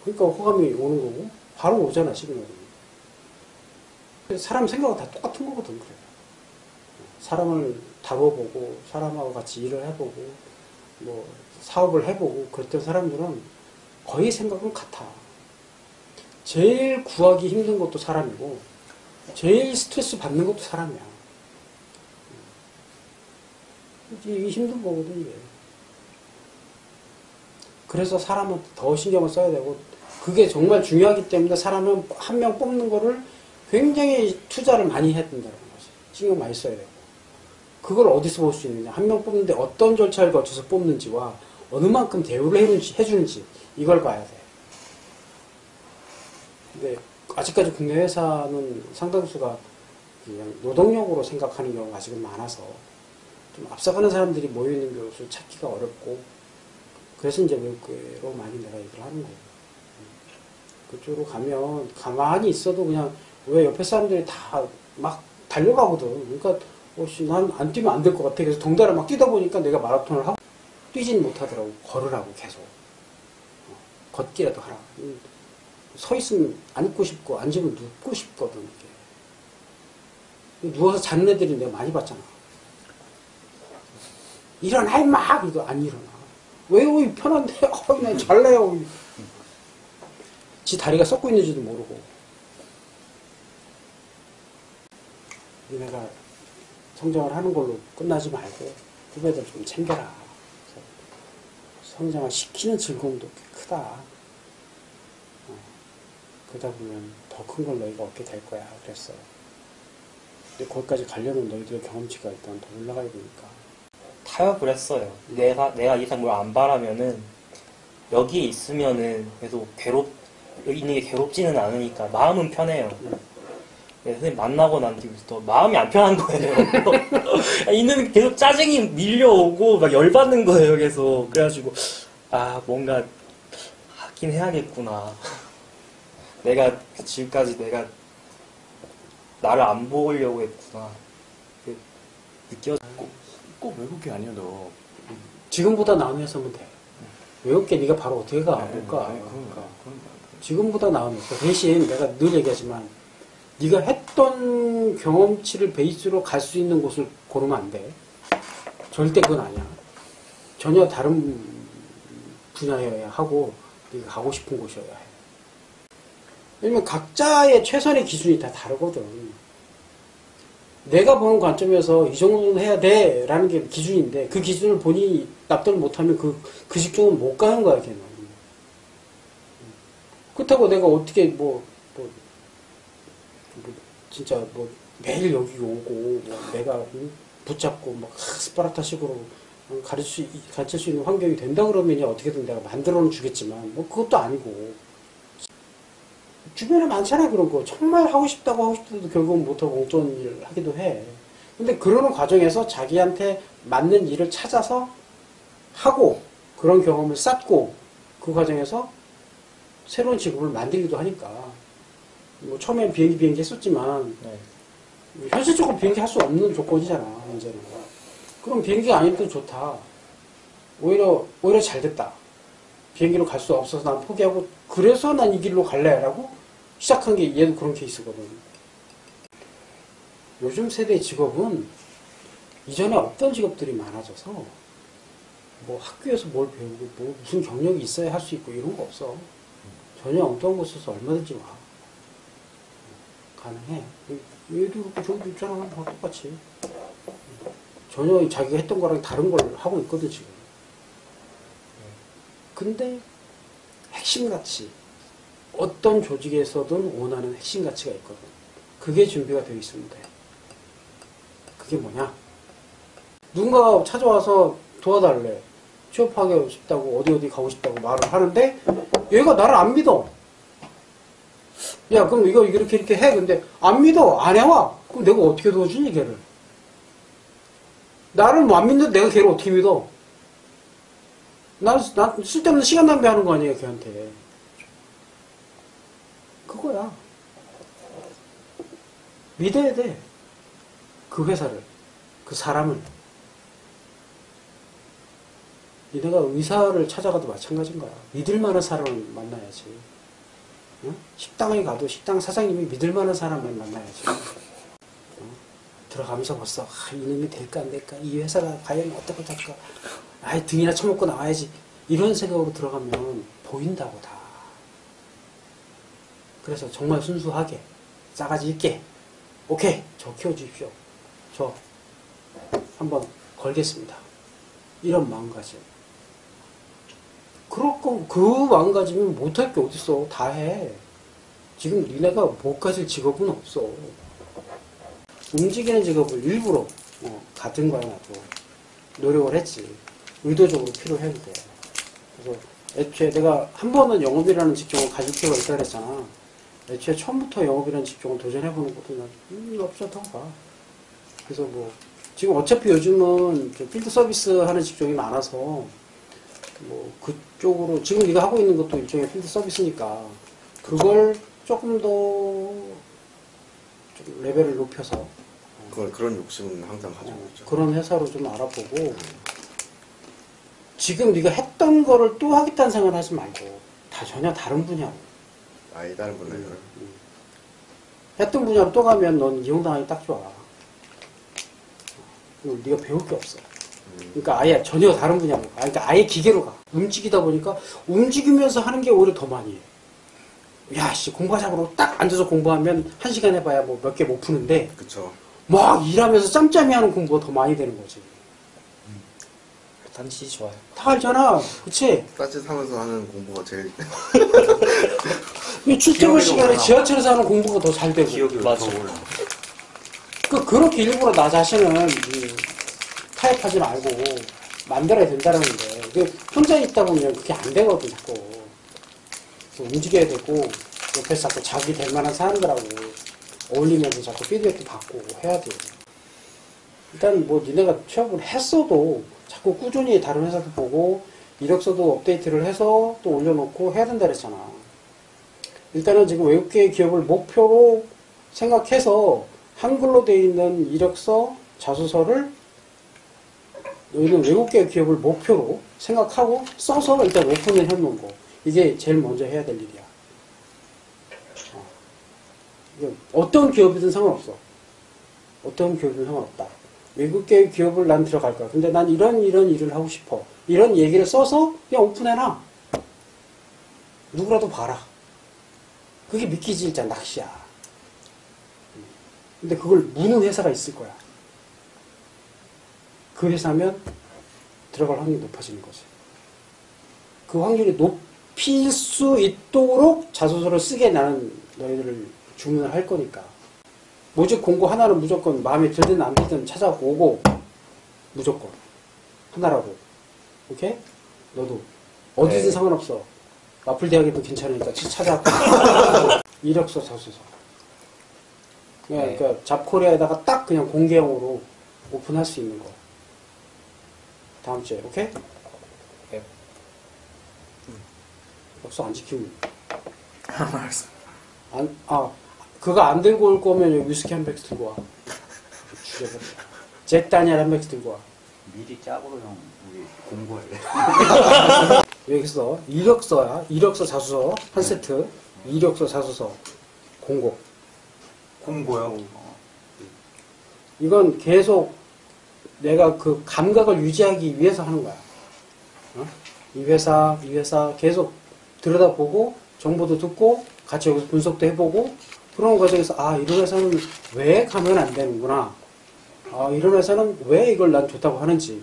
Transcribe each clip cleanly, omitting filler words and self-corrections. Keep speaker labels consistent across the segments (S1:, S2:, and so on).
S1: 그러니까 호감이 오는 거고 바로 오잖아 시그널이. 사람 생각은 다 똑같은 거거든. 그래. 사람을 다뤄보고 사람하고 같이 일을 해보고 뭐 사업을 해보고 그랬던 사람들은 거의 생각은 같아. 제일 구하기 힘든 것도 사람이고 제일 스트레스 받는 것도 사람이야. 이게 힘든 거거든 이게. 그래서 사람은 더 신경을 써야 되고 그게 정말 중요하기 때문에 사람은 한 명 뽑는 거를 굉장히 투자를 많이 해야 된다는 거지. 신경 많이 써야 되고. 그걸 어디서 볼 수 있느냐. 한 명 뽑는데 어떤 절차를 거쳐서 뽑는지와 어느 만큼 대우를 해주는지 이걸 봐야 돼. 근데 아직까지 국내 회사는 상당수가 그냥 노동력으로 생각하는 경우가 아직은 많아서 좀 앞서가는 사람들이 모여있는 곳을 찾기가 어렵고 그래서 이제 외국계로 많이 내가 얘기를 하는 거예요. 그쪽으로 가면 가만히 있어도 그냥 왜 옆에 사람들이 다 막 달려가거든. 그러니까 난 안 뛰면 안 될 것 같아. 그래서 덩달아 막 뛰다 보니까 내가 마라톤을 하고 뛰지는 못하더라고. 걸으라고 계속. 걷기라도 하라. 서 있으면 앉고 싶고 앉으면 눕고 싶거든. 이게. 누워서 자는 애들이 내가 많이 봤잖아. 일어나 임마! 이거 안 일어나. 왜요? 편한데? 난 잘래요. 지 다리가 썩고 있는지도 모르고. 내가 성장을 하는 걸로 끝나지 말고 후배들 좀 챙겨라. 성장을 시키는 즐거움도 꽤 크다. 그러다 보면 더 큰 걸 너희가 얻게 될 거야. 그랬어. 근데 거기까지 가려면 너희들의 경험치가 일단 더 올라가야 되니까.
S2: 타협을 했어요. 내가 이상 뭘 안 바라면은 여기에 있으면은 계속 여기 있는 게 괴롭지는 않으니까 마음은 편해요. 네, 선생님 만나고 난 뒤부터 마음이 안 편한 거예요. 있는 계속 짜증이 밀려오고 막 열받는 거예요. 계속. 그래가지고 뭔가 하긴 해야겠구나. 내가 지금까지 내가 나를 안 보려고 했구나.
S3: 꼭 외국계 아니어도
S1: 지금보다 나은 회사면 돼. 외국계 네가 바로 어떻게 가? 못 가.
S3: 그러니까.
S1: 지금보다 나으면 대신 내가 늘 얘기하지만 네가 했던 경험치를 베이스로 갈 수 있는 곳을 고르면 안 돼. 절대 그건 아니야. 전혀 다른 분야여야 하고 네가 가고 싶은 곳이어야 해. 왜냐면 각자의 최선의 기준이 다 다르거든. 내가 보는 관점에서 이 정도는 해야 돼 라는 게 기준인데 그 기준을 본인이 납득을 못하면 그 직종은 못 가는 거야 걔는. 그렇다고 내가 어떻게 진짜 매일 여기 오고 내가 붙잡고 막 스파르타식으로 가르칠 수 있는 환경이 된다 그러면 어떻게든 내가 만들어는 주겠지만 그것도 아니고 주변에 많잖아 그런 거. 정말 하고 싶다고 결국은 못하고 엉뚱한 일을 하기도 해. 근데 그러는 과정에서 자기한테 맞는 일을 찾아서 하고 그런 경험을 쌓고 그 과정에서 새로운 직업을 만들기도 하니까 처음엔 비행기 했었지만 현실적으로 비행기 할 수 없는 조건이잖아 이제는. 그럼 비행기가 아니어도 좋다. 오히려 잘 됐다. 비행기로 갈 수 없어서 난 포기하고 그래서 난 이 길로 갈래 라고 시작한 게 얘도 그런 케이스거든. 요즘 세대의 직업은 이전에 없던 직업들이 많아져서 학교에서 뭘 배우고 무슨 경력이 있어야 할 수 있고 이런 거 없어. 전혀 엉뚱한 곳에서 얼마든지 와. 가능해. 얘도 그렇고 저기도 있잖아. 다 똑같이. 전혀 자기가 했던 거랑 다른 걸 하고 있거든 지금. 근데 핵심 가치, 어떤 조직에서든 원하는 핵심 가치가 있거든. 그게 준비가 되어 있으면 돼. 그게 뭐냐? 누군가가 찾아와서 도와달래. 취업하고 싶다고 어디 가고 싶다고 말을 하는데 얘가 나를 안 믿어. 야 그럼 이거 이렇게 해. 근데 안 믿어. 안 해와. 그럼 내가 어떻게 도와주니 걔를. 나를 안 믿는데 내가 걔를 어떻게 믿어. 난 쓸데없는 시간 낭비하는 거 아니에요 걔한테. 그거야. 믿어야 돼. 그 회사를, 그 사람을. 니네가 의사를 찾아가도 마찬가지인 거야. 믿을 만한 사람을 만나야지. 응? 식당에 가도 식당 사장님이 믿을 만한 사람만 만나야지. 들어가면서 벌써 이놈이 될까 안 될까, 이 회사가 과연 어떨까 어떨까, 아이 등이나 처먹고 나와야지, 이런 생각으로 들어가면 보인다고 다. 그래서 정말 순수하게 싸가지 있게 오케이 저 키워주십시오, 저 한번 걸겠습니다, 이런 마음가짐. 그렇고 그 마음가짐이면 못할 게 어딨어. 다 해. 지금 니네가 못 가질 직업은 없어. 움직이는 직업을 일부러 같은 거야 나도 노력을 했지. 의도적으로 필요했는데. 그래서 애초에 내가 한 번은 영업이라는 직종을 가질 필요가 있다 그랬잖아. 애초에 처음부터 영업이라는 직종을 도전해보는 것도 난 없었던 거야. 그래서 뭐 지금 어차피 요즘은 필드 서비스 하는 직종이 많아서 뭐 그쪽으로 지금 네가 하고 있는 것도 일종의 필드 서비스니까 그걸 조금 더 좀 레벨을 높여서
S4: 그런 욕심은 항상 가지고 있죠.
S1: 그런 회사로 좀 알아보고, 지금 네가 했던 거를 또 하겠다는 생각을 하지 말고 다 전혀 다른 분야로.
S4: 아예 다른 분야를.
S1: 했던 분야로 또 가면 넌 이용당하기 딱 좋아. 그리고 네가 배울 게 없어. 그러니까 아예 전혀 다른 분야로 가. 그러니까 아예 기계로 가. 움직이다 보니까 움직이면서 하는 게 오히려 더 많이 해. 야, 씨, 공부하자고 딱 앉아서 공부하면 1시간 해봐야 뭐 몇 개 못 푸는데,
S4: 그쵸.
S1: 막 일하면서 짬짬이 하는 공부가 더 많이 되는 거지.
S2: 단지 좋아요.
S1: 다 알잖아. 그치?
S4: 따뜻하면서 하는 공부가 제일
S1: 출퇴근 시간에
S3: 올라가.
S1: 지하철에서 하는 공부가 더 잘 되고.
S3: 기억이
S2: 맞아.
S3: 더 올라.
S1: 그렇게 일부러 나 자신을 타협하지 말고 만들어야 된다는 게, 혼자 있다 보면 그게 안 되거든, 자꾸. 움직여야 되고, 옆에서 자꾸 자기 될 만한 사람들하고 어울리면서 자꾸 피드백도 받고 해야 돼. 일단 뭐 니네가 취업을 했어도 자꾸 꾸준히 다른 회사도 보고 이력서도 업데이트를 해서 또 올려놓고 해야 된다 그랬잖아. 일단은 지금 외국계 기업을 목표로 생각해서 한글로 되어 있는 이력서, 자소서를 너희는 외국계 기업을 목표로 생각하고 써서 일단 오픈을 해놓은 거. 이게 제일 먼저 해야 될 일이야. 어떤 기업이든 상관없어. 어떤 기업이든 상관없다. 외국계 기업을 난 들어갈 거야. 근데 난 이런 일을 하고 싶어. 이런 얘기를 써서 그냥 오픈해놔. 누구라도 봐라. 그게 믿기지 일단 낚시야. 근데 그걸 무는 회사가 있을 거야. 그 회사면 들어갈 확률이 높아지는 거지. 그 확률이 높일 수 있도록 자소서를 쓰게 나는 너희들을 주문을 할 거니까. 모집 공고 하나는 무조건 마음에 들든 안 들든 찾아오고, 무조건 하나라고. 오케이? 너도 어디든
S2: 네.
S1: 상관없어. 마플 대학에도 괜찮으니까 찾아와. 이력서, 자소서. 그러니까 잡코리아에다가 딱 그냥 공개형으로 오픈할 수 있는 거. 다음 주에, 오케이?
S2: 네.
S1: 약속 안 지키면.
S3: 알겠습니다.
S1: 그거 안 들고 올 거면 여기 위스키 한 백스 들고 와. 죽여버려. 잭 다니엘 한 백스 들고 와.
S5: 미리 짝으로 형 우리 공부할래.
S1: 여기서 이력서야. 이력서 자소서 한 세트. 이력서 자소서 공고.
S5: 공고요.
S1: 이건 계속 내가 그 감각을 유지하기 위해서 하는 거야. 이 회사 계속 들여다보고 정보도 듣고 같이 여기서 분석도 해보고, 그런 과정에서 이런 회사는 왜 가면 안 되는구나. 이런 회사는 왜 이걸 난 좋다고 하는지.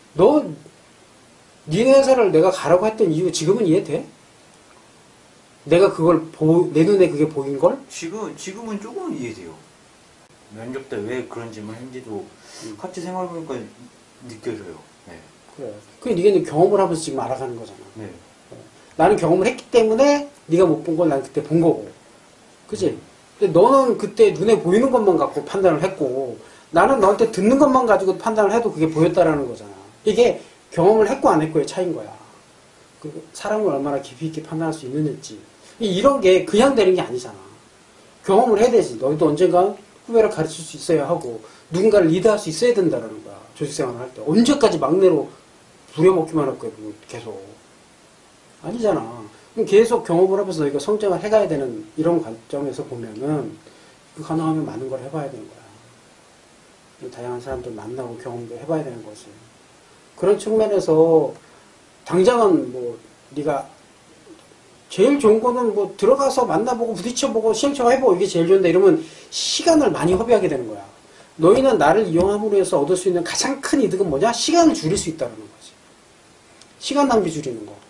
S1: 니네 회사를 내가 가라고 했던 이유 지금은 이해돼? 내가 그걸 내 눈에 그게 보인 걸?
S5: 지금은 조금은 이해돼요. 면접 때 왜 그런 질문을 했는지도 같이 생각해보니까 느껴져요. 네.
S1: 그래. 그게 네가 경험을 하면서 지금 알아가는 거잖아.
S5: 네.
S1: 나는 경험을 했기 때문에 네가 못 본 걸 난 그때 본 거고. 그치? 근데 너는 그때 눈에 보이는 것만 갖고 판단을 했고, 나는 너한테 듣는 것만 가지고 판단을 해도 그게 보였다라는 거잖아. 이게 경험을 했고 안 했고의 차이인 거야. 그 사람을 얼마나 깊이 있게 판단할 수 있는지. 이런 게 그냥 되는 게 아니잖아. 경험을 해야 되지. 너희도 언젠가 후배를 가르칠 수 있어야 하고, 누군가를 리드할 수 있어야 된다는 거야. 조직생활을 할 때. 언제까지 막내로 부려먹기만 할 거야, 계속. 아니잖아. 그럼 계속 경험을 하면서 너희가 성장을 해가야 되는 이런 관점에서 보면은 그 가능하면 많은 걸 해봐야 되는 거야. 다양한 사람들 만나고 경험도 해봐야 되는 거지. 그런 측면에서 당장은 뭐 네가 제일 좋은 거는 뭐 들어가서 만나보고 부딪혀보고 시행착오 해보고 이게 제일 좋은데 이러면 시간을 많이 허비하게 되는 거야. 너희는 나를 이용함으로 해서 얻을 수 있는 가장 큰 이득은 뭐냐? 시간을 줄일 수 있다는 거지. 시간 낭비 줄이는 거.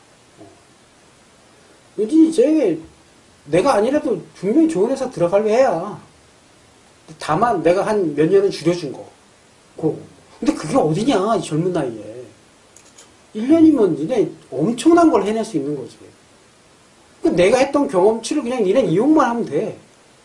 S1: 이제 내가 아니라도 분명히 좋은 회사 들어갈 애야. 다만 내가 한 몇 년은 줄여준 거. 근데 그게 어디냐, 이 젊은 나이에. 1년이면 니네 엄청난 걸 해낼 수 있는 거지. 내가 했던 경험치를 그냥 니네 이용만 하면 돼.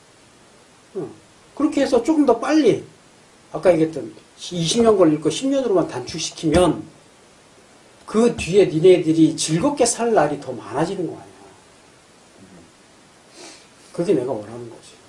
S1: 그렇게 해서 조금 더 빨리, 아까 얘기했던 20년 걸릴 거 10년으로만 단축시키면 그 뒤에 니네들이 즐겁게 살 날이 더 많아지는 거 아니야. 그게 내가 원하는 거지.